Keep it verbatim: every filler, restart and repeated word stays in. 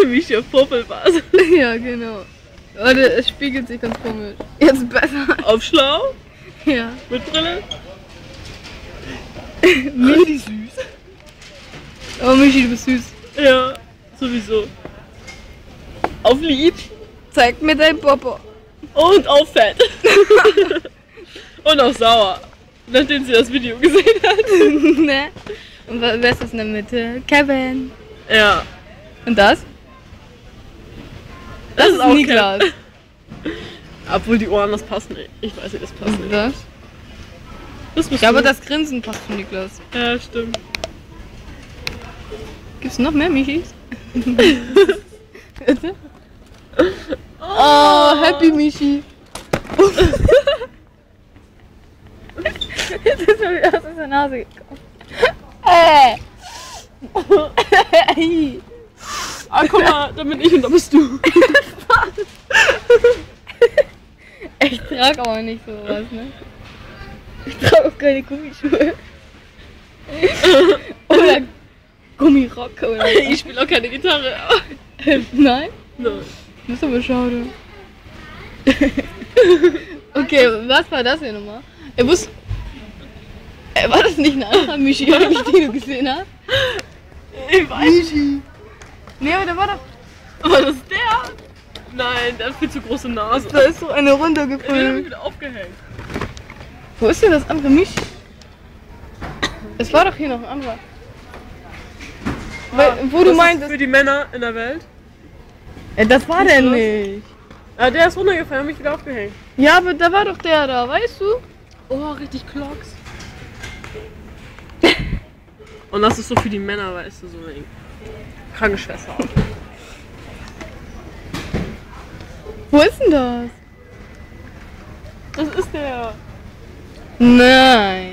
Michi auf Popelbasis. Ja, genau. Warte, es spiegelt sich ganz komisch. Jetzt besser. Auf schlau? Ja. Mit Brille? Michi süß. Oh, Michi, du bist süß. Ja, sowieso. Auf lieb. Zeig mir dein Popo. Und auf fett. Und auf sauer. Nachdem sie das Video gesehen hat. Ne? Und wer ist das in der Mitte? Kevin. Ja. Und das? Das, ist auch Niklas. Kevin. Obwohl die Ohren, das passt nicht. Ich weiß nicht, das passt Und nicht. das? Das bist Ja, aber du. das Grinsen passt zu Niklas. Ja, stimmt. Gibt's noch mehr Michis? Bitte? Oh, Happy Michi. Jetzt ist er wieder aus der Nase gekommen. Äh. Ah, guck mal, da bin ich und da bist du. Ich trage aber nicht sowas, ne? Ich trage auch keine Gummischuhe. Oder Gummirock oder so. Ich spiele auch keine Gitarre. Nein? Nein. Das ist aber schade. Okay, was war das hier nochmal? Er wusste. Äh, war das nicht ein anderer Michi, den du gesehen hast? Ich weiß nicht. Nee, aber da war doch. War das der? Nein, der hat viel zu große Nase. Da ist so eine Den hab ich runtergefallen. wieder aufgehängt. Wo ist denn das andere Michi? Es war doch hier noch ein anderer. Weil, wo du Das meintest. ist für die Männer in der Welt. Äh, das war Siehst der du das? nicht. Ah, der ist runtergefallen, hab mich wieder aufgehängt. Ja, aber da war doch der da, weißt du? Oh, richtig Klocks. Und das ist so für die Männer, weißt du, so eine Krankenschwester. Wo ist denn das? Das ist der. Nein.